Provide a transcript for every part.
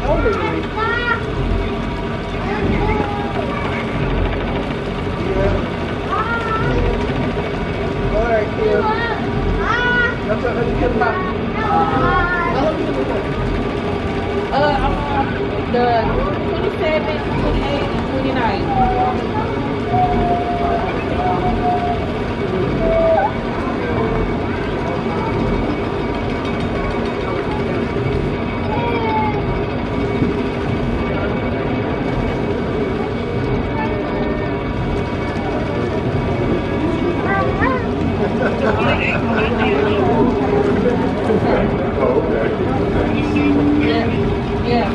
older than me. All right, kid. That's what you get about. I'm on the 27, 28, and 29. Yeah.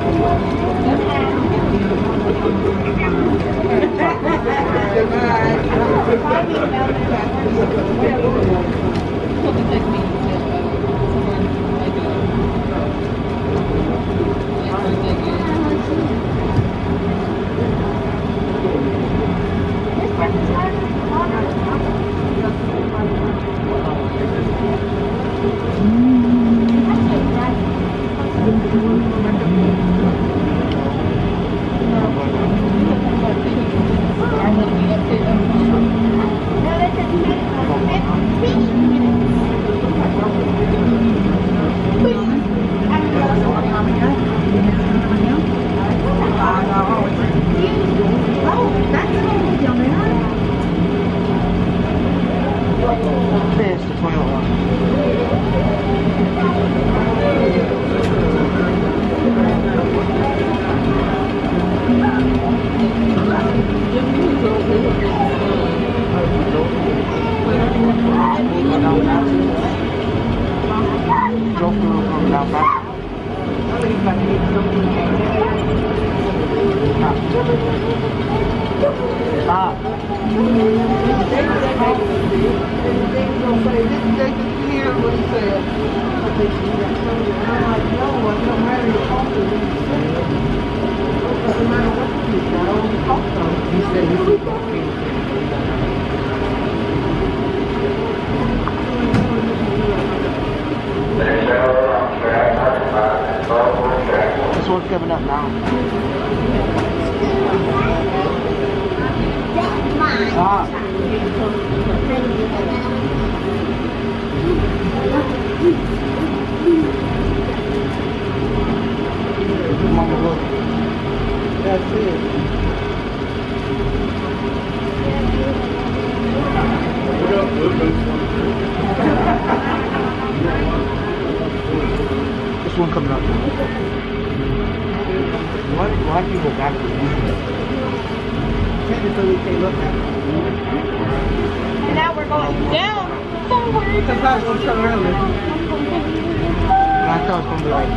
There's the toilet one. Drop the roof on down back. Stop. They can hear what he said. He said he was talking. This one's coming up now. Stop. Mama, look. That's it. This one coming up. Why do you go back to this? Technically, they look at it. And now we're going down somewhere. Because I was going to turn around. I thought it was going to be like,